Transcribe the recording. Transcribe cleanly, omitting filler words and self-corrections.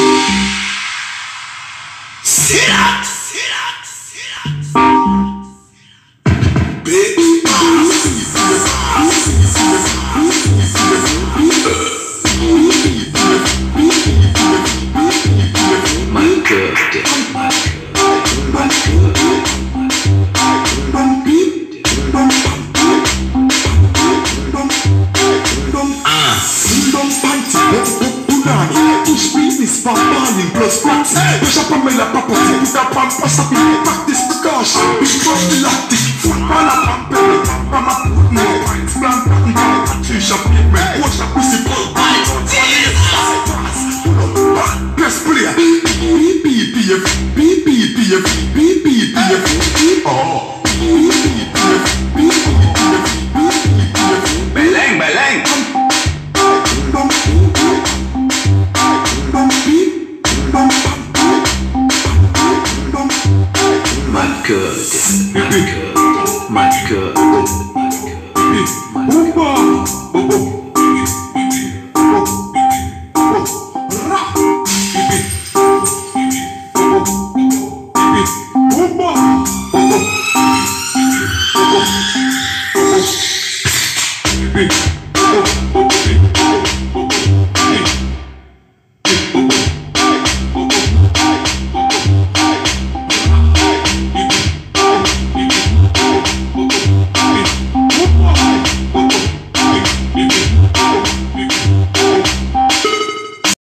Sit up, sit up, sit up. Big my good, my good. Pampani plus flats. Push up on me la papote. Put up on pass up in practice precaution. Push across the lactic. Football up on belly. Mama put me pints. Blank pattern down. Touch up pavement. Watch up pussy pull. Best player. BPPF. BPPF. BPPF. Oh. BPPF.